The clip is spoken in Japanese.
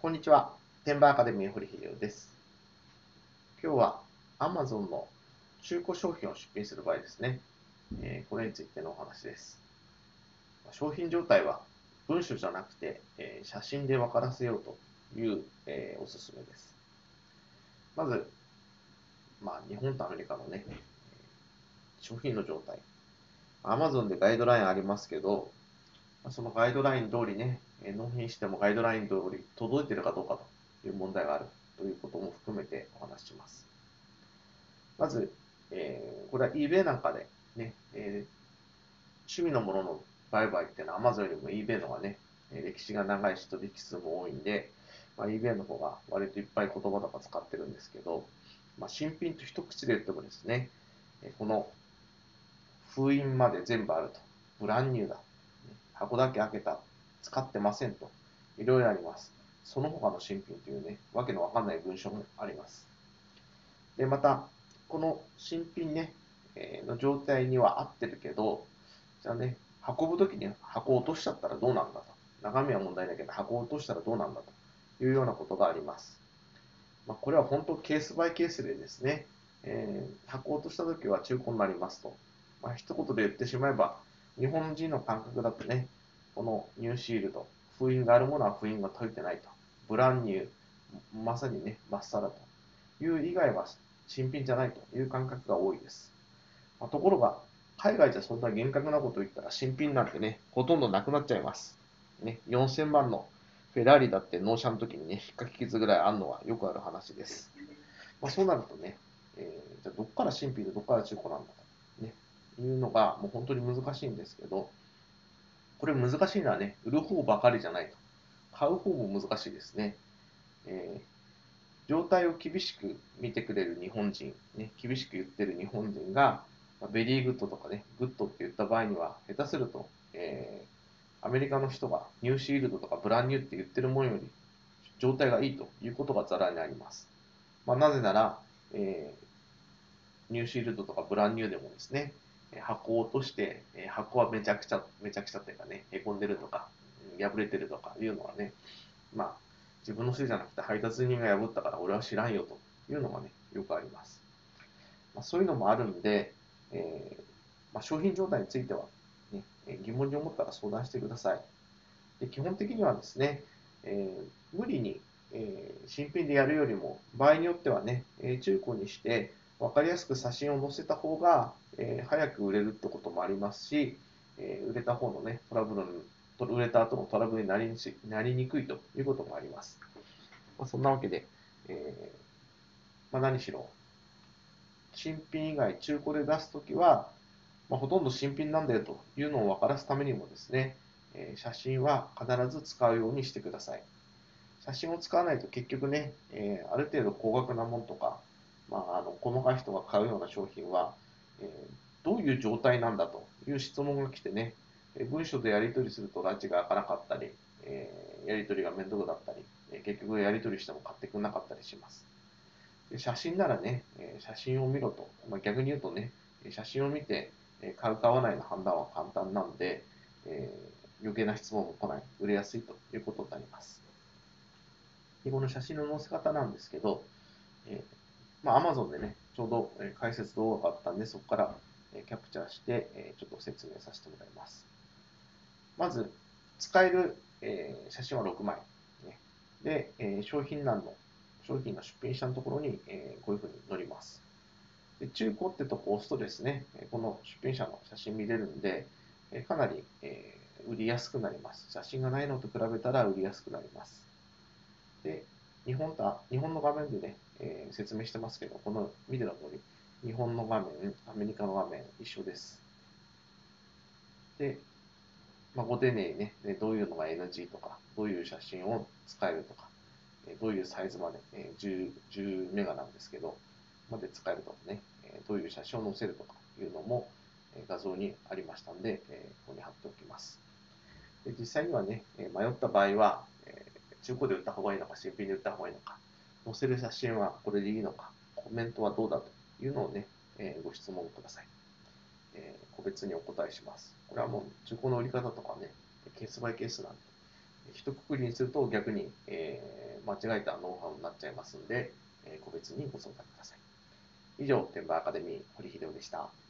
こんにちは。天売アカデミー堀秀夫です。今日は Amazon の中古商品を出品する場合ですね。これについてのお話です。商品状態は文書じゃなくて、写真で分からせようという、おすすめです。まず、日本とアメリカのね、商品の状態。Amazon でガイドラインありますけど、そのガイドライン通りね、納品してもガイドライン通り届いているかどうかという問題があるということも含めてお話しします。まず、これは eBay なんかでね、趣味のものの売買っていうのは Amazon よりも eBay の方がね、歴史が長いし取引数も多いんで、eBay の方が割といっぱい言葉とか使ってるんですけど、新品と一口で言ってもですね、この封印まで全部あると。ブランニューだ。箱だけ開けた。使ってませんと。いろいろあります。その他の新品というね、わけのわかんない文章もあります。で、また、この新品ね、の状態には合ってるけど、じゃあね、運ぶときに箱を落としちゃったらどうなんだと。中身は問題だけど、箱を落としたらどうなんだというようなことがあります。これは本当ケースバイケースでですね、箱を落としたときは中古になりますと。一言で言ってしまえば、日本人の感覚だとね、このニューシールド、封印があるものは封印が解いてないと。ブランニュー、まさにね、まっさらという以外は新品じゃないという感覚が多いです。ところが、海外じゃそんな厳格なことを言ったら新品なんてね、ほとんどなくなっちゃいます。ね、4000万のフェラーリだって納車の時にね、引っかき傷ぐらいあるのはよくある話です。そうなるとね、じゃあどっから新品でどっから中古なんだと、ね、いうのがもう本当に難しいんですけど、これ難しいのはね、売る方ばかりじゃないと。買う方も難しいですね。状態を厳しく見てくれる日本人、ね、厳しく言ってる日本人が、ベリーグッドとかね、グッドって言った場合には、下手すると、アメリカの人がニューシールドとかブランニューって言ってるものより状態がいいということがざらにあります。なぜなら、ニューシールドとかブランニューでもですね、箱を落として、箱はめちゃくちゃっていうかね、へこんでるとか、破れてるとかいうのはね、自分のせいじゃなくて配達人が破ったから俺は知らんよというのがね、よくあります。そういうのもあるんで、商品状態については、ね、疑問に思ったら相談してください。で基本的にはですね、無理に、新品でやるよりも、場合によってはね、中古にして分かりやすく写真を載せた方が、早く売れるってこともありますし、売れた方のね、売れた後のトラブルになりにくいということもあります。そんなわけで、何しろ、新品以外中古で出すときは、ほとんど新品なんだよというのを分からすためにもですね、写真は必ず使うようにしてください。写真を使わないと結局ね、ある程度高額なものとか、細かい人が買うような商品は、どういう状態なんだという質問が来てね、文書でやり取りすると拉致が開かなかったり、やり取りが面倒だったり、結局やり取りしても買ってくれなかったりします。で写真ならね、写真を見ろと、逆に言うとね、写真を見て買う買わないの判断は簡単なので、余計な質問も来ない、売れやすいということになります。でこの写真の載せ方なんですけど、Amazon でね、ちょうど解説動画があったんで、そこからキャプチャーしてちょっと説明させてもらいます。まず、使える写真は6枚。で、商品の出品者のところにこういうふうに載ります。で中古ってとこを押すとですね、この出品者の写真見れるんで、かなり売りやすくなります。写真がないのと比べたら売りやすくなります。で、日本の画面でね、説明してますけど、この見ての通り、日本の画面、アメリカの画面、一緒です。で、ご丁寧にね、どういうのが NG とか、どういう写真を使えるとか、どういうサイズまで、10メガなんですけど、まで使えるとかね、どういう写真を載せるとかいうのも画像にありましたので、ここに貼っておきます。で実際にはね、迷った場合は、中古で売った方がいいのか、新品で売った方がいいのか、載せる写真はこれでいいのか、コメントはどうだというのをね、ご質問ください。個別にお答えします。これはもう中古の売り方とかね、ケースバイケースなんで、一括りにすると逆に、 間違えたノウハウになっちゃいますんで、個別にご相談ください。以上、天馬アカデミー堀秀夫でした。